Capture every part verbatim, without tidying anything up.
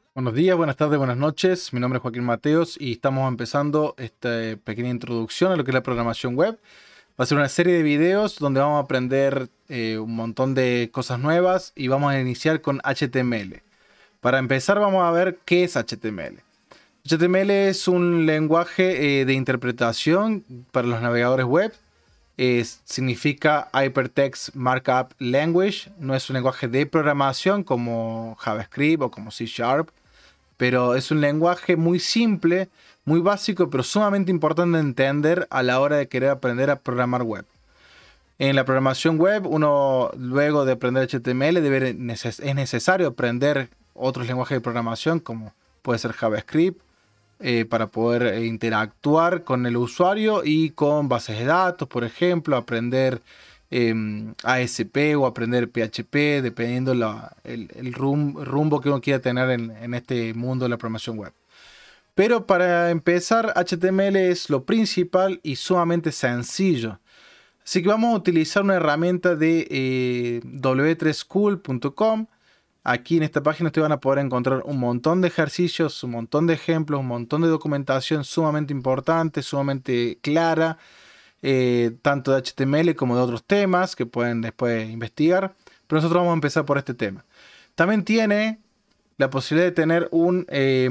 Buenos días, buenas tardes, buenas noches. Mi nombre es Joaquín Mateos y estamos empezando esta pequeña introducción a lo que es la programación web. Va a ser una serie de videos donde vamos a aprender eh, un montón de cosas nuevas y vamos a iniciar con H T M L. Para empezar vamos a ver qué es H T M L. H T M L es un lenguaje eh, de interpretación para los navegadores web. Eh, significa Hypertext Markup Language. No es un lenguaje de programación como JavaScript o como C Sharp, pero es un lenguaje muy simple, muy básico, pero sumamente importante de entender a la hora de querer aprender a programar web. En la programación web, uno luego de aprender H T M L debe, es necesario aprender otros lenguajes de programación como puede ser JavaScript, eh, para poder eh, interactuar con el usuario y con bases de datos, por ejemplo, aprender eh, A S P o aprender P H P, dependiendo la, el, el rum, rumbo que uno quiera tener en, en este mundo de la programación web. Pero para empezar, H T M L es lo principal y sumamente sencillo. Así que vamos a utilizar una herramienta de eh, w tres school punto com. Aquí en esta página ustedes van a poder encontrar un montón de ejercicios, un montón de ejemplos, un montón de documentación sumamente importante, sumamente clara, eh, tanto de H T M L como de otros temas que pueden después investigar. Pero nosotros vamos a empezar por este tema. También tiene la posibilidad de tener un eh,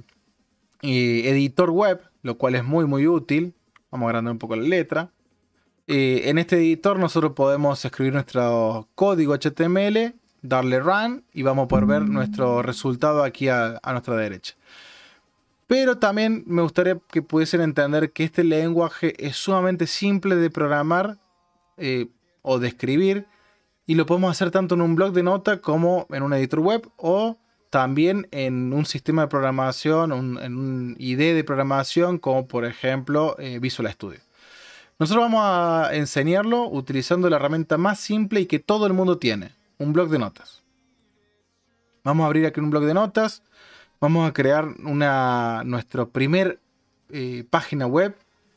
eh, editor web, lo cual es muy muy útil. Vamos a agrandar un poco la letra. Eh, en este editor nosotros podemos escribir nuestro código H T M L, darle run y vamos a poder ver nuestro resultado aquí a, a nuestra derecha. Pero también me gustaría que pudiesen entender que este lenguaje es sumamente simple de programar eh, o de escribir, y lo podemos hacer tanto en un blog de notas como en un editor web o también en un sistema de programación, un, en un I D E de programación como por ejemplo eh, Visual Studio. Nosotros vamos a enseñarlo utilizando la herramienta más simple y que todo el mundo tiene, un blog de notas. Vamos a abrir aquí un blog de notas. Vamos a crear una, nuestra primer eh, página web.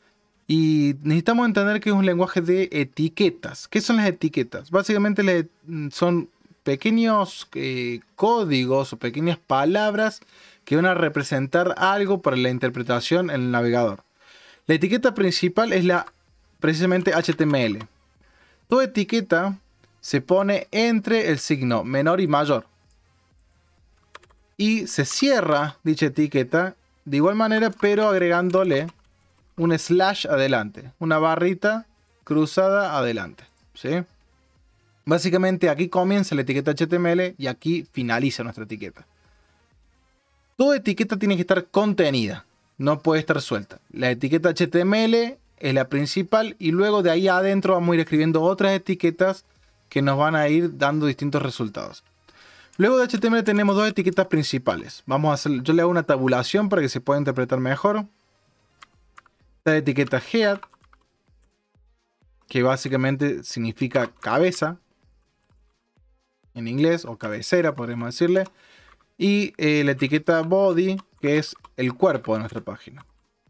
Y necesitamos entender que es un lenguaje de etiquetas. ¿Qué son las etiquetas? Básicamente le, son pequeños eh, códigos o pequeñas palabras que van a representar algo para la interpretación en el navegador. La etiqueta principal es la precisamente H T M L. Toda etiqueta se pone entre el signo menor y mayor. Y se cierra dicha etiqueta de igual manera, pero agregándole un slash adelante. Una barrita cruzada adelante. ¿Sí? Básicamente aquí comienza la etiqueta H T M L y aquí finaliza nuestra etiqueta. Toda etiqueta tiene que estar contenida. No puede estar suelta. La etiqueta H T M L es la principal y luego de ahí adentro vamos a ir escribiendo otras etiquetas que nos van a ir dando distintos resultados. Luego de H T M L tenemos dos etiquetas principales. Vamos a hacer, yo le hago una tabulación para que se pueda interpretar mejor. La etiqueta head, que básicamente significa cabeza en inglés, o cabecera podríamos decirle. Y eh, la etiqueta body, que es el cuerpo de nuestra página.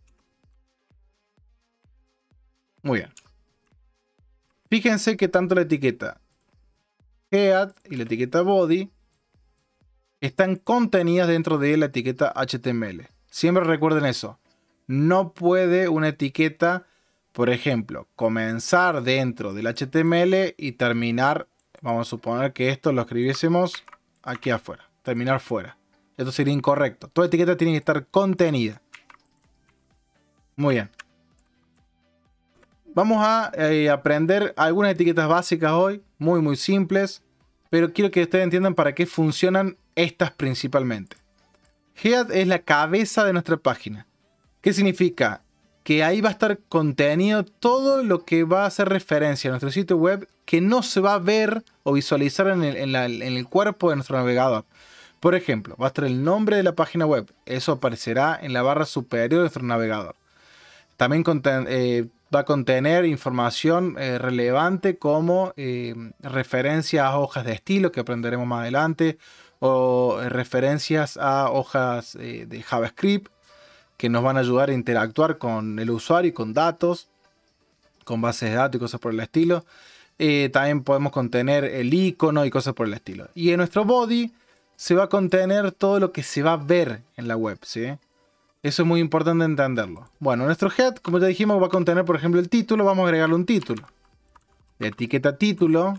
Muy bien. Fíjense que tanto la etiqueta head y la etiqueta body están contenidas dentro de la etiqueta H T M L. Siempre recuerden eso. No puede una etiqueta, por ejemplo, comenzar dentro del H T M L y terminar, vamos a suponer que esto lo escribiésemos aquí afuera. Terminar fuera. Esto sería incorrecto. Toda etiqueta tiene que estar contenida. Muy bien. Vamos a eh, aprender algunas etiquetas básicas hoy, muy muy simples, pero quiero que ustedes entiendan para qué funcionan estas principalmente. Head es la cabeza de nuestra página. ¿Qué significa? Que ahí va a estar contenido todo lo que va a hacer referencia a nuestro sitio web que no se va a ver o visualizar en el, en la, en el cuerpo de nuestro navegador. Por ejemplo, va a estar el nombre de la página web. Eso aparecerá en la barra superior de nuestro navegador. También conten, eh, va a contener información eh, relevante como eh, referencias a hojas de estilo que aprenderemos más adelante, o eh, referencias a hojas eh, de JavaScript que nos van a ayudar a interactuar con el usuario y con datos, con bases de datos y cosas por el estilo. Eh, también podemos contener el icono y cosas por el estilo. Y en nuestro body se va a contener todo lo que se va a ver en la web, ¿sí? Eso es muy importante entenderlo. Bueno, nuestro head, como ya dijimos, va a contener, por ejemplo, el título. Vamos a agregarle un título. La etiqueta título.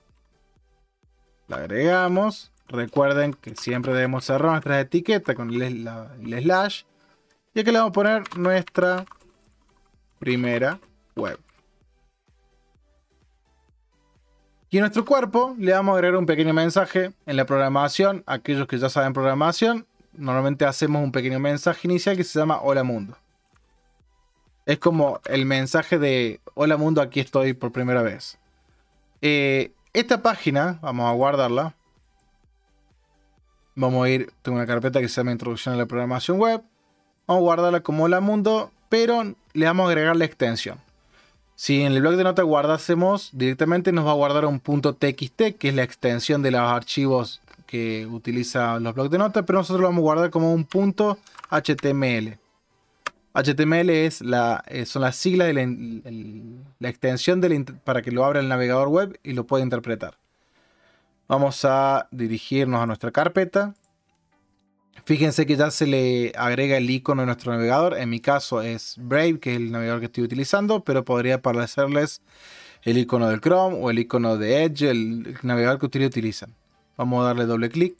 La agregamos. Recuerden que siempre debemos cerrar nuestras etiquetas con el, la, el slash. Y aquí le vamos a poner nuestra primera web. Y en nuestro cuerpo le vamos a agregar un pequeño mensaje. En la programación, aquellos que ya saben programación, normalmente hacemos un pequeño mensaje inicial que se llama Hola Mundo. Es como el mensaje de Hola Mundo, aquí estoy por primera vez. Eh, esta página, vamos a guardarla. Vamos a ir, tengo una carpeta que se llama Introducción a la Programación Web. Vamos a guardarla como Hola Mundo, pero le vamos a agregar la extensión. Si en el bloc de notas guardásemos directamente, nos va a guardar un .txt, que es la extensión de los archivos que utiliza los blocs de notas, pero nosotros lo vamos a guardar como un .html. H T M L es la, eh, son las siglas de la, el, la extensión de la, para que lo abra el navegador web y lo pueda interpretar. Vamos a dirigirnos a nuestra carpeta. Fíjense que ya se le agrega el icono de nuestro navegador. En mi caso es Brave, que es el navegador que estoy utilizando, pero podría aparecerles el icono del Chrome o el icono de Edge, el, el navegador que ustedes utilizan. Vamos a darle doble clic.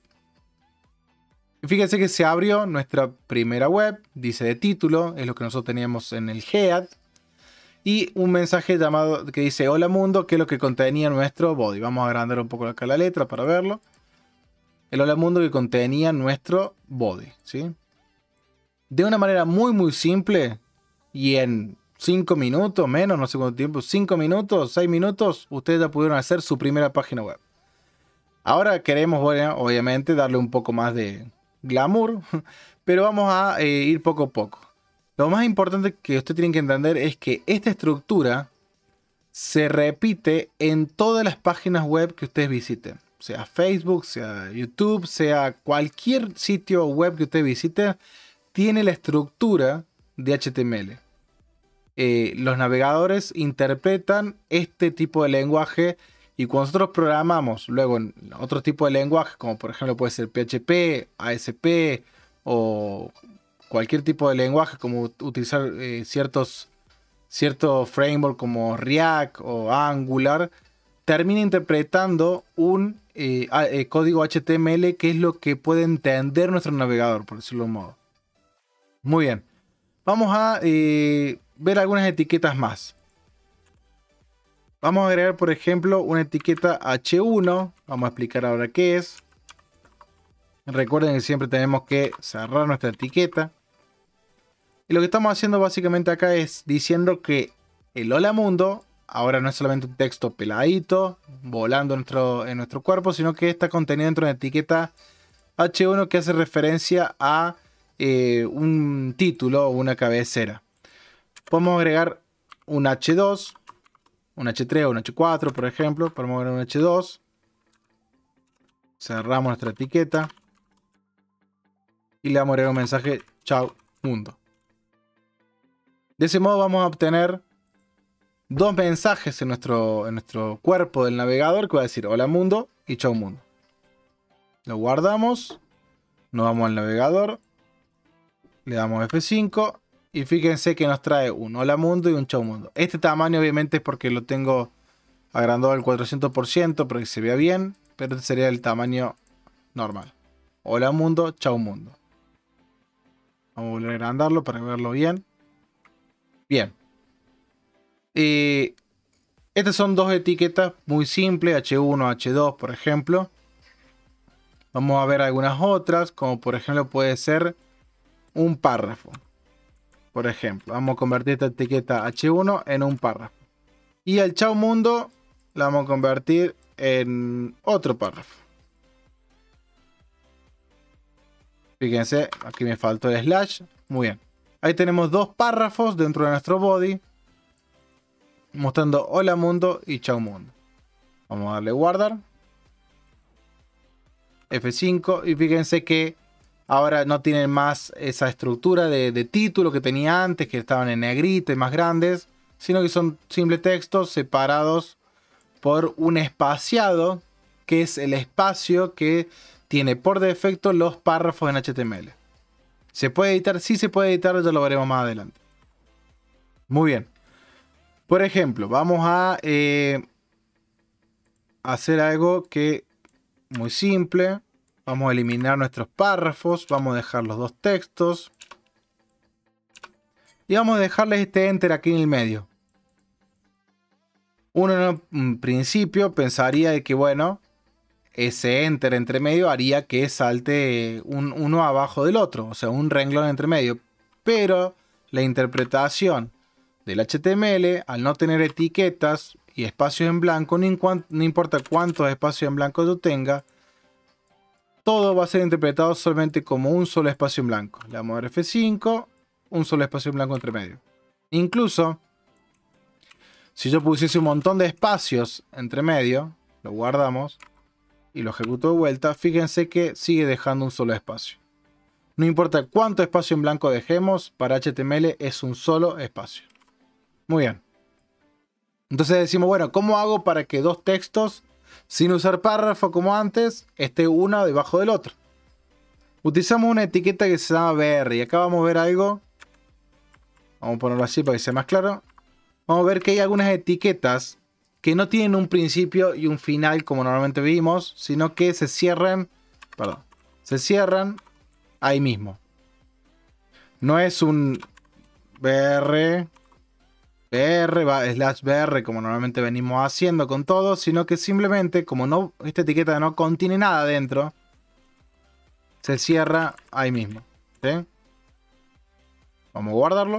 Y fíjense que se abrió nuestra primera web. Dice de título, es lo que nosotros teníamos en el head. Y un mensaje llamado que dice Hola Mundo, que es lo que contenía nuestro body. Vamos a agrandar un poco acá la letra para verlo. El Hola Mundo que contenía nuestro body, ¿sí? De una manera muy muy simple y en cinco minutos, menos, no sé cuánto tiempo, cinco minutos, seis minutos, ustedes ya pudieron hacer su primera página web. Ahora queremos, bueno, obviamente darle un poco más de glamour, pero vamos a eh, ir poco a poco. Lo más importante que ustedes tienen que entender es que esta estructura se repite en todas las páginas web que ustedes visiten. Sea Facebook, sea YouTube, sea cualquier sitio web que usted visite, tiene la estructura de H T M L. Eh, los navegadores interpretan este tipo de lenguaje y cuando nosotros programamos luego en otro tipo de lenguaje, como por ejemplo puede ser P H P, A S P o cualquier tipo de lenguaje, como utilizar eh, ciertos, ciertos frameworks como React o Angular, termina interpretando un eh, eh, código H T M L que es lo que puede entender nuestro navegador, por decirlo de un modo. Muy bien. Vamos a eh, ver algunas etiquetas más. Vamos a agregar, por ejemplo, una etiqueta H uno. Vamos a explicar ahora qué es. Recuerden que siempre tenemos que cerrar nuestra etiqueta. Y lo que estamos haciendo básicamente acá es diciendo que el Hola Mundo ahora no es solamente un texto peladito, volando en nuestro, en nuestro cuerpo, sino que está contenido dentro de una etiqueta H uno que hace referencia a eh, un título o una cabecera. Podemos agregar un H dos, un H tres o un H cuatro, por ejemplo. Podemos agregar un H dos. Cerramos nuestra etiqueta. Y le vamos a agregar un mensaje, chao mundo. De ese modo vamos a obtener dos mensajes en nuestro, en nuestro cuerpo del navegador que va a decir hola mundo y chau mundo. Lo guardamos, nos vamos al navegador, le damos F cinco y fíjense que nos trae un hola mundo y un chau mundo. Este tamaño obviamente es porque lo tengo agrandado al cuatrocientos por ciento para que se vea bien, pero este sería el tamaño normal. Hola mundo, chau mundo. Vamos a volver a agrandarlo para verlo bien. Bien. Eh, estas son dos etiquetas muy simples, H uno, H dos, por ejemplo. Vamos a ver algunas otras, como por ejemplo puede ser un párrafo. Por ejemplo, vamos a convertir esta etiqueta H uno en un párrafo. Y el chau mundo la vamos a convertir en otro párrafo. Fíjense, aquí me faltó el slash. Muy bien. Ahí tenemos dos párrafos dentro de nuestro body, mostrando hola mundo y chau mundo. Vamos a darle guardar. F cinco. Y fíjense que ahora no tienen más esa estructura de, de título que tenía antes, que estaban en negrita y más grandes, sino que son simples textos separados por un espaciado, que es el espacio que tiene por defecto los párrafos en H T M L. ¿Se puede editar? Sí se puede editar, ya lo veremos más adelante. Muy bien. Por ejemplo, vamos a eh, hacer algo que muy simple. Vamos a eliminar nuestros párrafos. Vamos a dejar los dos textos. Y vamos a dejarles este enter aquí en el medio. Uno en un principio pensaría de que, bueno, ese enter entre medio haría que salte un, uno abajo del otro. O sea, un renglón entre medio. Pero la interpretación del H T M L, al no tener etiquetas y espacios en blanco, no, no importa cuántos espacios en blanco yo tenga, todo va a ser interpretado solamente como un solo espacio en blanco. Le vamos a dar F cinco, un solo espacio en blanco entre medio. Incluso, si yo pusiese un montón de espacios entre medio, lo guardamos y lo ejecuto de vuelta, fíjense que sigue dejando un solo espacio. No importa cuánto espacio en blanco dejemos, para H T M L es un solo espacio. Muy bien. Entonces decimos, bueno, ¿cómo hago para que dos textos, sin usar párrafo como antes, esté uno debajo del otro? Utilizamos una etiqueta que se llama B R y acá vamos a ver algo. Vamos a ponerlo así para que sea más claro. Vamos a ver que hay algunas etiquetas que no tienen un principio y un final como normalmente vimos, sino que se cierran, perdón, se cierran ahí mismo. No es un B R, B R, slash B R como normalmente venimos haciendo con todo, sino que simplemente como no, esta etiqueta no contiene nada dentro, se cierra ahí mismo. ¿Sí? Vamos a guardarlo.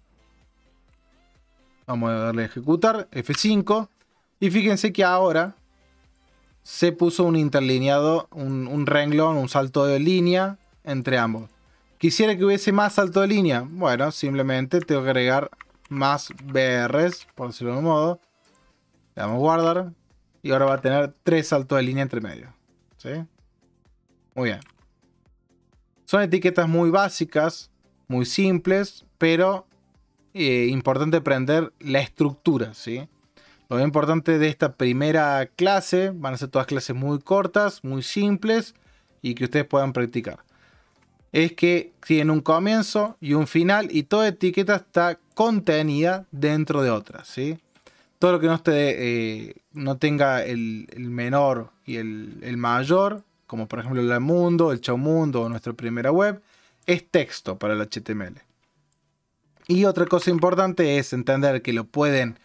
Vamos a darle a ejecutar, F cinco. Y fíjense que ahora se puso un interlineado, un, un renglón, un salto de línea entre ambos. Quisiera que hubiese más salto de línea. Bueno, simplemente tengo que agregar más B Rs, por decirlo de un modo. Le damos a guardar. Y ahora va a tener tres saltos de línea entre medio. ¿Sí? Muy bien. Son etiquetas muy básicas, muy simples, pero eh, importante aprender la estructura, ¿sí? Lo importante de esta primera clase, van a ser todas clases muy cortas, muy simples y que ustedes puedan practicar. Es que tienen un comienzo y un final y toda etiqueta está contenida dentro de otra, ¿sí? Todo lo que no, esté, eh, no tenga el, el menor y el, el mayor, como por ejemplo el mundo, el chau mundo o nuestra primera web, es texto para el H T M L. Y otra cosa importante es entender que lo pueden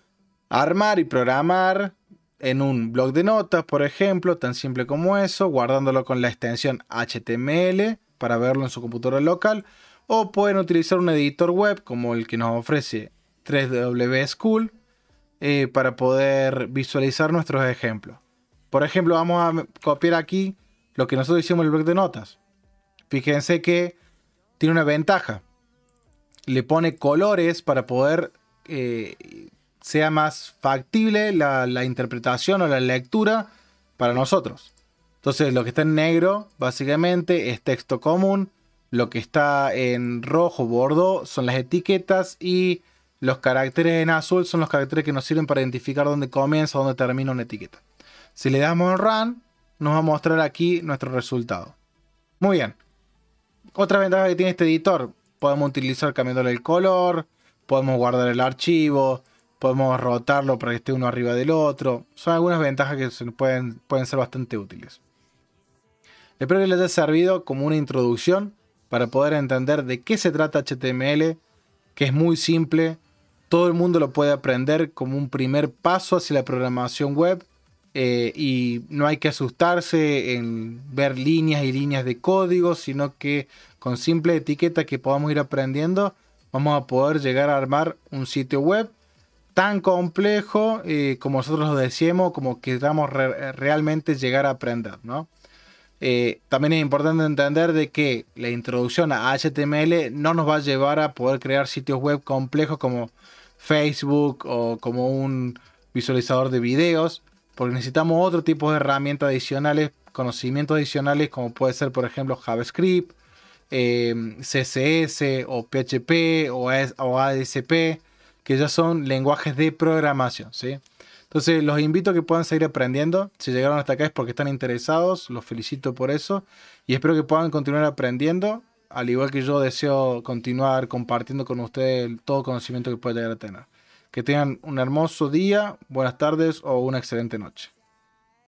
armar y programar en un blog de notas, por ejemplo, tan simple como eso, guardándolo con la extensión H T M L para verlo en su computadora local, o pueden utilizar un editor web como el que nos ofrece tres W School eh, para poder visualizar nuestros ejemplos. Por ejemplo, vamos a copiar aquí lo que nosotros hicimos en el blog de notas. Fíjense que tiene una ventaja. Le pone colores para poder eh, sea más factible la, la interpretación o la lectura para nosotros. Entonces lo que está en negro básicamente es texto común. Lo que está en rojo bordeaux son las etiquetas y los caracteres en azul son los caracteres que nos sirven para identificar dónde comienza o dónde termina una etiqueta. Si le damos en Run, nos va a mostrar aquí nuestro resultado. Muy bien. Otra ventaja que tiene este editor, podemos utilizar cambiándole el color, podemos guardar el archivo, podemos rotarlo para que esté uno arriba del otro. Son algunas ventajas que se pueden, pueden ser bastante útiles. Espero que les haya servido como una introducción para poder entender de qué se trata H T M L, que es muy simple. Todo el mundo lo puede aprender como un primer paso hacia la programación web. Eh, y no hay que asustarse en ver líneas y líneas de código, sino que con simple etiqueta que podamos ir aprendiendo, vamos a poder llegar a armar un sitio web tan complejo eh, como nosotros lo deseemos, como queramos re realmente llegar a aprender, ¿no? Eh, también es importante entender de que la introducción a H T M L no nos va a llevar a poder crear sitios web complejos como Facebook o como un visualizador de videos, porque necesitamos otro tipo de herramientas adicionales, conocimientos adicionales, como puede ser, por ejemplo, JavaScript, eh, C S S o P H P o A S P, que ya son lenguajes de programación, ¿sí? Entonces los invito a que puedan seguir aprendiendo. Si llegaron hasta acá es porque están interesados, los felicito por eso y espero que puedan continuar aprendiendo, al igual que yo deseo continuar compartiendo con ustedes todo conocimiento que pueda llegar a tener. Que tengan un hermoso día, buenas tardes o una excelente noche.